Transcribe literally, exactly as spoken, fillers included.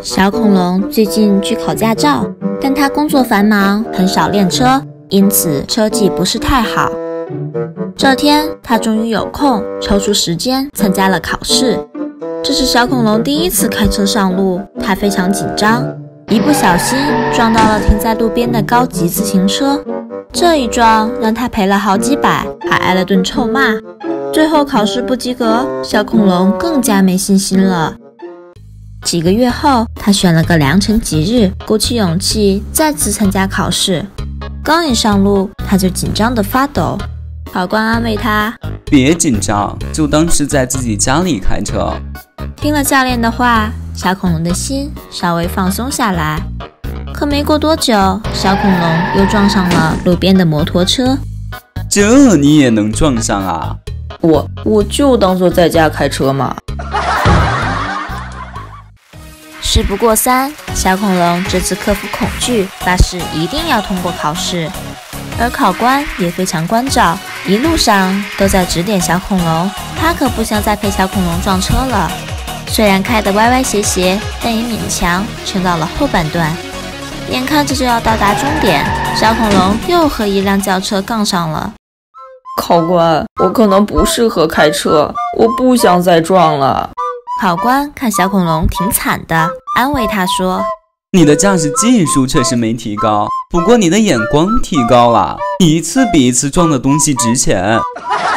小恐龙最近去考驾照，但他工作繁忙，很少练车，因此车技不是太好。这天，他终于有空抽出时间参加了考试。这是小恐龙第一次开车上路，他非常紧张，一不小心撞到了停在路边的高级自行车。这一撞让他赔了好几百，还挨了顿臭骂。最后考试不及格，小恐龙更加没信心了。几个月后，他选了个良辰吉日，鼓起勇气再次参加考试。刚一上路，他就紧张得发抖。考官安慰他：“ 别紧张，就当是在自己家里开车。” 听了教练的话，小恐龙的心稍微放松下来。可没过多久，小恐龙又撞上了路边的摩托车。 这你也能撞上啊？ 我我就当做在家开车嘛。 事不过三，小恐龙这次克服恐惧，发誓一定要通过考试。而考官也非常关照，一路上都在指点小恐龙，他可不想再陪小恐龙撞车了。虽然开得歪歪斜斜，但也勉强撑到了后半段。眼看着就要到达终点，小恐龙又和一辆轿车杠上了。 考官，我可能不适合开车，我不想再撞了。 考官看小恐龙挺惨的，安慰他说：“ 你的驾驶技术确实没提高，不过你的眼光提高了，一次比一次撞的东西值钱。”